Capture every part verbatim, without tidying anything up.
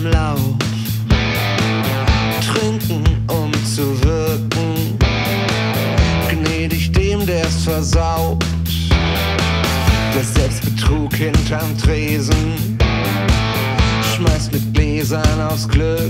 am Lauf, trinken um zu wirken, gnädig dem, der's versaut, der Selbstbetrug hinterm Tresen, schmeißt mit Gläsern aufs Glück,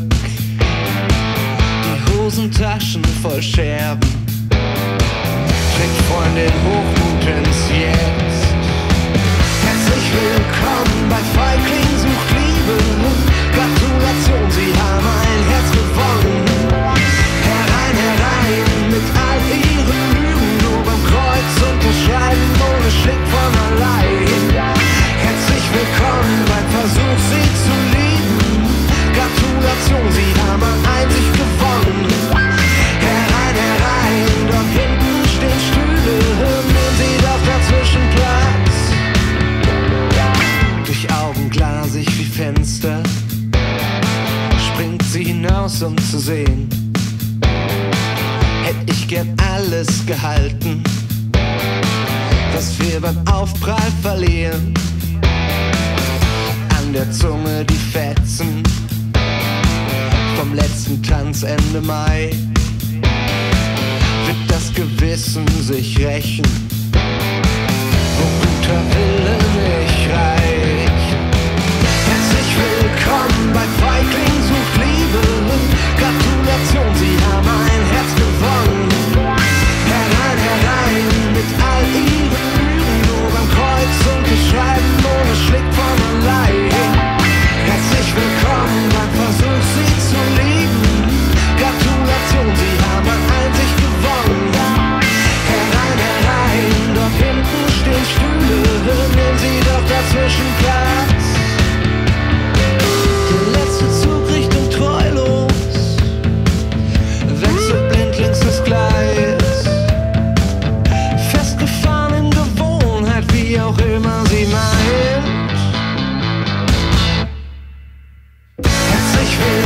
die Hosentaschen voll Scherben, trägt Freundin Hochmut ins Jetzt. Herzlich willkommen bei Feigling sucht Liebe. Gratulation, Sie haben ein Herz gewonnen. Herein, herein mit all Ihren Lügen, nur beim Kreuz unterschreiben ohne Schick von allein. Herzlich willkommen beim Versuch, Sie zu lieben. Gratulation, Sie haben an Einsicht gewonnen. Herein, herein, dort hinten stehen Stühle, nehmen Sie doch dazwischen Platz. Durch Augen glasig wie Fenster springt sie hinaus, um zu sehen. Hätt ich gern alles gehalten, was wir beim Aufprall verlieren. An der Zunge die Fetzen vom letzten Tanz Ende Mai. Wird das Gewissen sich rächen, wo guter Wille nicht reicht. Herzlich willkommen bei Feigling sucht Liebe. Gratulation, Sie haben ein Herz gewonnen. Herein, herein mit all Ihren Lügen, nur beim Kreuz unterschreiben ohne Schlick von allein. Herzlich willkommen beim Versuch, Sie zu lieben. Gratulation, Sie haben an Einsicht gewonnen. Herein, herein, dort hinten stehen Stühle, nehmen Sie doch dazwischen Platz. Der letzte Zug Richtung treulos wechselt blindlings das Gleis. Festgefahren in Gewohnheit, wie auch immer sie meint. Herzlich willkommen